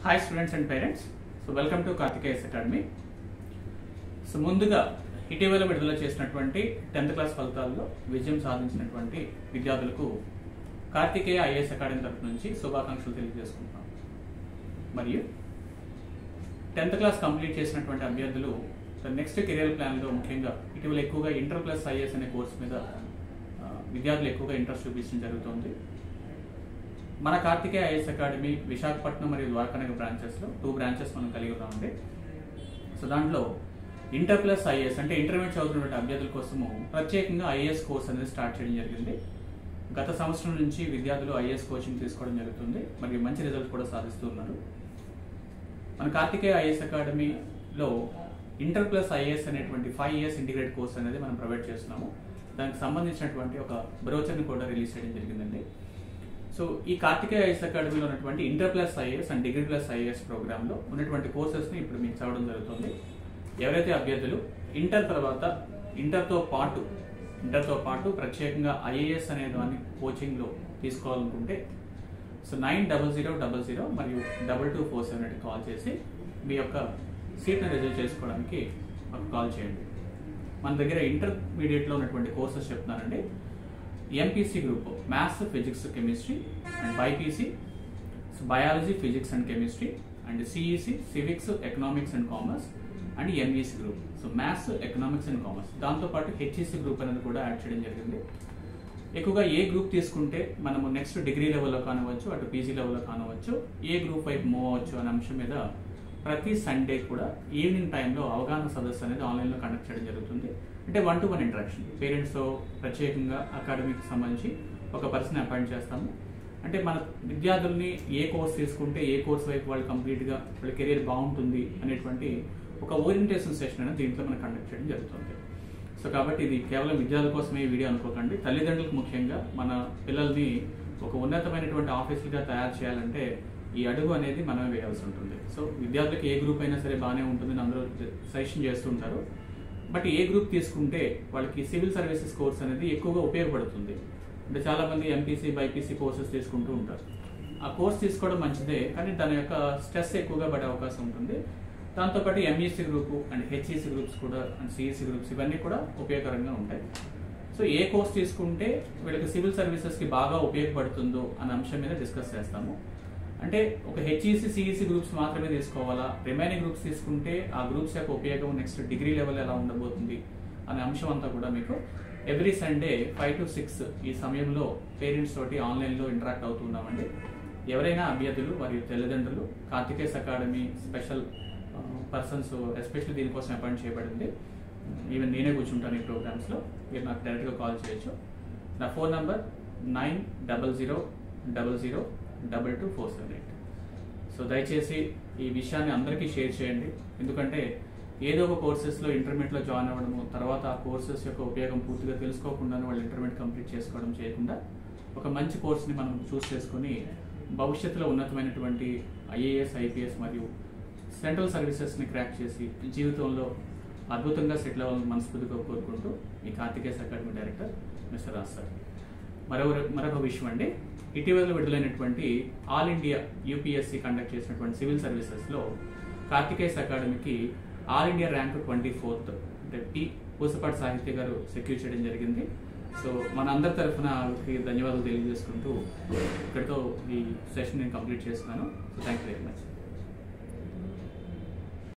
Hi students and parents. So welcome to Karthikeya's Academy. So ముందుగా ఇటీవల విడుదల చేసినటువంటి 10th క్లాస్ ఫలితాల్లో విజయం సాధించినటువంటి విద్యార్థులకు కార్తికేయ ఐఏఎస్ అకాడమీ తరఫు నుంచి శుభాకాంక్షలు తెలియజేసుకుంటున్నాం. మరియు 10th క్లాస్ కంప్లీట్ చేసినటువంటి అభ్యర్థులు నెక్స్ట్ కెరియర్ ప్లాన్ లో ముఖ్యంగా ఇటీవల ఎక్కువగా ఇంటర్ ప్లస్ ఐఏఎస్ అనే కోర్సు మీద విద్యార్థులు ఎక్కువగా ఇంట్రెస్ట్ చూపించడం జరుగుతుంది. మన కార్తికేయ ఐఏఎస్ అకాడమీ విశాఖపట్నం మరియు ద్వారకానగర్ బ్రాంచెస్లో 2 బ్రాంచెస్ మనం కలిగి ఉన్నామండి. సో దాంట్లో ఇంటర్ ప్లస్ ఐఏఎస్ అంటే ఇంటర్మీడియట్ చదువుతున్నటువంటి అభ్యర్థుల కోసము ప్రత్యేకంగా ఐఏఎస్ కోర్స్ అనేది స్టార్ట్ చేయడం జరిగింది. గత సంవత్సరం నుంచి విద్యార్థులు ఐఏఎస్ కోచింగ్ తీసుకోవడం జరుగుతుంది మరియు మంచి రిజల్ట్ కూడా సాధిస్తూ ఉన్నారు. మన కార్తికేయ ఐఏఎస్ అకాడమీలో ఇంటర్ ప్లస్ ఐఏఎస్ అనేటువంటి 5 ఇయర్స్ ఇంటిగ్రేట్ కోర్స్ అనేది మనం ప్రొవైడ్ చేస్తున్నాము. దానికి సంబంధించినటువంటి ఒక బ్రోచర్ని కూడా రిలీజ్ చేయడం జరిగిందండి. సో ఈ కార్తికేయ ఐఏఎస్ అకాడమీలో ఉన్నటువంటి inter plus IAS and degree plus IAS ప్రోగ్రాంలో ఉన్నటువంటి కోర్సెస్ని ఇప్పుడు మీకు చదవడం జరుగుతుంది. ఎవరైతే అభ్యర్థులు ఇంటర్ తర్వాత ఇంటర్తో పాటు ప్రత్యేకంగా ఐఏఎస్ అనే దాన్ని కోచింగ్లో తీసుకోవాలనుకుంటే సో 900000 మరియు 2247 కాల్ చేసి మీ యొక్క సీట్ని రిజర్వ్ చేసుకోవడానికి మాకు కాల్ చేయండి. మన దగ్గర ఇంటర్మీడియట్లో ఉన్నటువంటి కోర్సెస్ చెప్తున్నానండి. MPC group maths, physics, chemistry and BiPC biology, physics and chemistry and CEC civics, economics and commerce and MEC group. So maths, economics and commerce దాంతోపాటు హెచ్ఈసీ గ్రూప్ అనేది కూడా యాడ్ చేయడం జరిగింది. ఎక్కువగా ఏ గ్రూప్ తీసుకుంటే మనము నెక్స్ట్ డిగ్రీ లెవెల్లో కానవచ్చు, అటు పీజీ లెవెల్లో కానవచ్చు, ఏ గ్రూప్ వైపు మూవ్ అవ్వచ్చు అనే అంశం మీద ప్రతి సండే కూడా ఈవినింగ్ టైంలో అవగాహన సదస్సు అనేది ఆన్లైన్లో కండక్ట్ చేయడం జరుగుతుంది. అంటే 1-to-1 ఇంటరాక్షన్ పేరెంట్స్తో ప్రత్యేకంగా అకాడమీకి సంబంధించి ఒక పర్సన్ అపాయింట్ చేస్తాము. అంటే మన విద్యార్థుల్ని ఏ కోర్స్ తీసుకుంటే ఏ కోర్స్ వైపు వాళ్ళు కంప్లీట్గా వాళ్ళ కెరీర్ బాగుంటుంది అనేటువంటి ఒక ఓరియంటేషన్ సెషన్ అనేది దీంట్లో మనం కండక్ట్ చేయడం జరుగుతుంది. సో కాబట్టి ఇది కేవలం విద్యార్థుల కోసమే ఈ వీడియో అనుకోకండి. తల్లిదండ్రులకు ముఖ్యంగా మన పిల్లల్ని ఒక ఉన్నతమైనటువంటి ఆఫీసులుగా తయారు చేయాలంటే ఈ అడుగు అనేది మనమే వేయాల్సి ఉంటుంది. సో విద్యార్థులకు ఏ గ్రూప్ అయినా సరే బాగానే ఉంటుందని అందరూ సజెషన్ చేస్తుంటారు. బట్ ఏ గ్రూప్ తీసుకుంటే వాళ్ళకి సివిల్ సర్వీసెస్ కోర్స్ అనేది ఎక్కువగా ఉపయోగపడుతుంది. అంటే చాలామంది ఎంపీసీ, బైపీసీ కోర్సెస్ తీసుకుంటూ ఉంటారు. ఆ కోర్స్ తీసుకోవడం మంచిదే, కానీ దాని యొక్క స్ట్రెస్ ఎక్కువగా పడే అవకాశం ఉంటుంది. దాంతోపాటు MEC group and HEC groups కూడా అండ్ సిఈసీ గ్రూప్స్ ఇవన్నీ కూడా ఉపయోగకరంగా ఉంటాయి. సో ఏ కోర్స్ తీసుకుంటే వీళ్ళకి సివిల్ సర్వీసెస్కి బాగా ఉపయోగపడుతుందో అనే అంశం మీద డిస్కస్ చేస్తాము. అంటే ఒక హెచ్ఈసీ, సిఈసీ గ్రూప్స్ మాత్రమే తీసుకోవాలా, రిమైనింగ్ గ్రూప్స్ తీసుకుంటే ఆ గ్రూప్స్ యొక్క ఉపయోగం నెక్స్ట్ డిగ్రీ లెవెల్ ఎలా ఉండబోతుంది అనే అంశం అంతా కూడా మీకు ఎవ్రీ సండే 5 to 6 ఈ సమయంలో పేరెంట్స్ తోటి ఆన్లైన్లో ఇంటరాక్ట్ అవుతున్నామండి. ఎవరైనా అభ్యర్థులు మరియు తల్లిదండ్రులు Karthikeya academy special persons especially దీనికోసం అపాయింట్ చేయబడింది. ఈవెన్ నేనే కూర్చుంటాను ఈ ప్రోగ్రామ్స్లో. మీరు నాకు డైరెక్ట్గా కాల్ చేయొచ్చు. నా ఫోన్ నంబర్ 9000002247. సో దయచేసి ఈ విషయాన్ని అందరికీ షేర్ చేయండి. ఎందుకంటే ఏదో ఒక కోర్సెస్లో ఇంటర్మీడియట్లో జాయిన్ అవ్వడము, తర్వాత ఆ కోర్సెస్ యొక్క ఉపయోగం పూర్తిగా తెలుసుకోకుండానే వాళ్ళు ఇంటర్మీడియట్ కంప్లీట్ చేసుకోవడం చేయకుండా ఒక మంచి కోర్స్ని మనం చూస్ చేసుకుని భవిష్యత్తులో ఉన్నతమైనటువంటి ఐఏఎస్, ఐపీఎస్ మరియు సెంట్రల్ సర్వీసెస్ని క్రాక్ చేసి జీవితంలో అద్భుతంగా సెటిల్ అవ్వాలని మనస్ఫూర్తిగా కోరుకుంటూ మీ Karthikeya academy director mister Raj sir. మరొక విషయం అండి, ఇటీవల విడుదలైనటువంటి ఆల్ ఇండియా యూపీఎస్సీ కండక్ట్ చేసినటువంటి సివిల్ సర్వీసెస్లో కార్తికేయ అకాడమీకి ఆల్ ఇండియా ర్యాంక్ 24th అంటే పి పూసపాటి సాహిత్య గారు సెక్యూర్ చేయడం జరిగింది. సో మన అందరి తరఫున ధన్యవాదాలు తెలియజేసుకుంటూ ఇక్కడితో ఈ సెషన్ నేను కంప్లీట్ చేస్తున్నాను. So thank you very much.